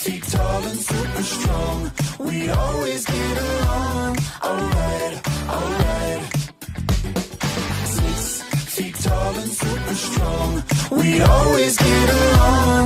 feet tall and super strong. We always get along. Alright, alright. 6 feet tall and super strong. We always get along.